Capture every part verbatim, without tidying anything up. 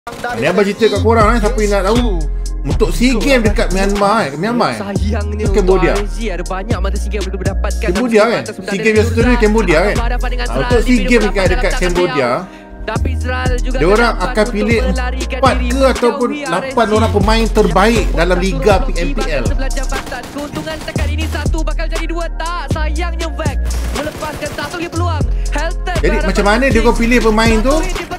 Ni abang cerita kat korang eh, siapa yang nak tahu. Untuk SEA Games dekat Myanmar eh, Myanmar eh. Sayangnya Cambodia. R S G ada banyak mata SEA Games boleh mendapatkan. Cambodia kan? SEA Games yang seterusnya Cambodia kan? Ha, untuk SEA Games dekat, dekat Cambodia, tapi Israel juga dia orang akan pilih empat ke ataupun lapan orang pemain terbaik dalam Liga P M P L. Keuntungan tekan ini satu bakal jadi dua tak. Sayangnya Vek melepaskan satu lagi peluang. Jadi macam mana dia orang pilih pemain tu?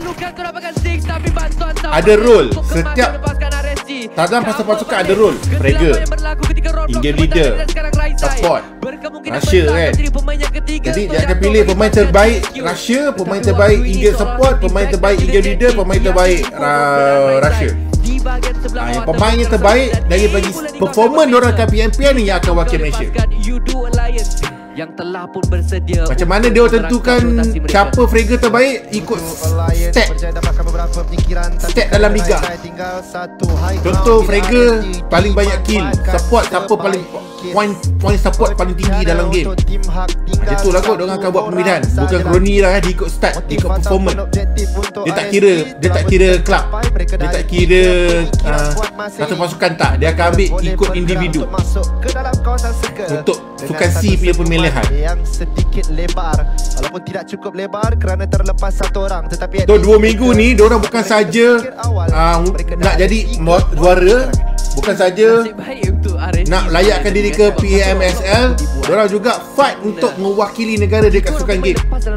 Ada role. Setiap dalam pasukan ada role. Fragger, in-game leader, support, Russia kan. Jadi dia akan pilih pemain terbaik Russia, pemain terbaik in-game support, pemain terbaik in-game leader, pemain terbaik uh, Russia. Ha, yang pemain yang terbaik dari bagi performance diorang kat P M P L ni yang akan wakil Malaysia. Yang telah pun bersedia. Macam mana dia tentukan siapa fragger terbaik? Ikut stat Stat dalam liga. Contoh fragger paling banyak kill, support siapa paling point point support paling tinggi dalam game. Macam tu lah kot diorang akan buat pemilihan. Bukan kroni lah, dia ikut stat, dia ikut performance. Dia tak kira, dia tak kira club, dia tak kira uh, satu pasukan tak. Dia akan ambil ikut individu untuk sukan C punya pemilihan. Yang sedikit lebar, walaupun tidak cukup lebar kerana terlepas satu orang. Tetapi so, dua minggu ni diorang bukan saja uh, nak jadi juara, bukan saja nak layakkan diri ke P M S L, diorang juga fight untuk mewakili negara dekat sukan game.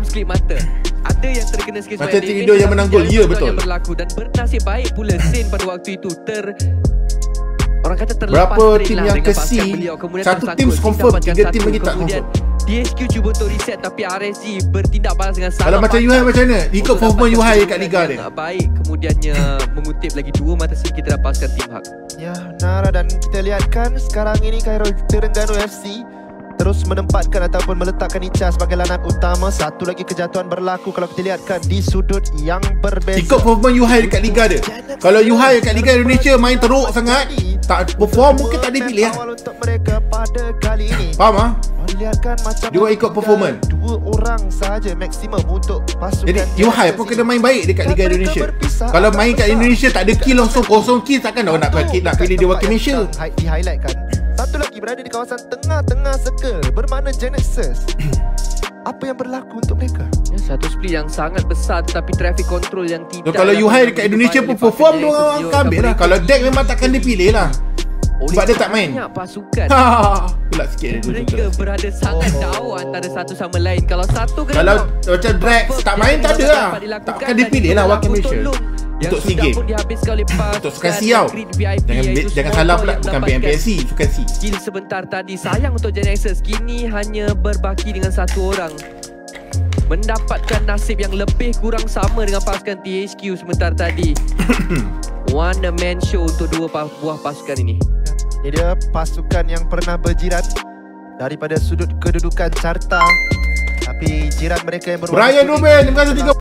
Ada yang terkena sikit macam Tido yang menanggul. Ya betul. Dan bernasib baik pula Zain pada waktu itu ter orang kata terlepas. Berapa tim yang ke C, satu tim confirm, tiga tim lagi tak confirm. D S Q cuba untuk reset tapi R S G bertindak balas dengan sangat. Kalau macam Yuhai macam mana? Ikut performance Yuhai kat liga dia. Baik, kemudiannya mengutip lagi dua mata SEA kita dapatkan tim hak. Ya, Nara, dan kita lihatkan sekarang ini Khairul Terengganu F C terus menempatkan ataupun meletakkan Icha sebagai lanat utama. Satu lagi kejatuhan berlaku kalau kita lihatkan di sudut yang berbeza. Ikut performance Yuhai dekat liga dia. Kalau Yuhai dekat liga Indonesia main teruk sangat, tak perform, mungkin tak dipilih lah. Untuk mereka pada kali ini. Faham ah? Lihatkan macam dia ikut performance. Dua orang sahaja maksimum untuk pasukan. Jadi Yuhai pun kena main baik dekat Liga Indonesia. Kalau main kat Indonesia tak ada kill, kosong kosong kill, takkan orang nak pilih, nak pilih dia wakil Malaysia. Di-highlightkan. Satu lagi berada di kawasan tengah-tengah circle bermakna Genesis. Apa yang berlaku untuk mereka? Ya, satu split yang sangat besar tetapi traffic control yang tidak. So, kalau Yuhai dekat Indonesia pun perform, dia orang akan ambil lah. Kalau deck memang takkan dipilih lah. Sebab dia tak main. Pasukan. Pulak sikit dia. Mereka berada sangat oh. jauh antara satu sama lain. Kalau satu kena Kalau macam drag tak main tak ada lah. Takkan dipilih lah wakil Malaysia untuk SEA Games, untuk sukan C tau. Jangan, jangan salah pula, bukan P M P L C, sukan C. Skill sebentar tadi sayang untuk Genesis. Kini hanya berbaki dengan satu orang, mendapatkan nasib yang lebih kurang sama dengan pasukan T H Q sebentar tadi. One man show untuk dua buah pasukan ini. Ini dia pasukan yang pernah berjiran daripada sudut kedudukan carta, tapi jiran mereka yang berwarna Brian Ruben, terima kasih tiga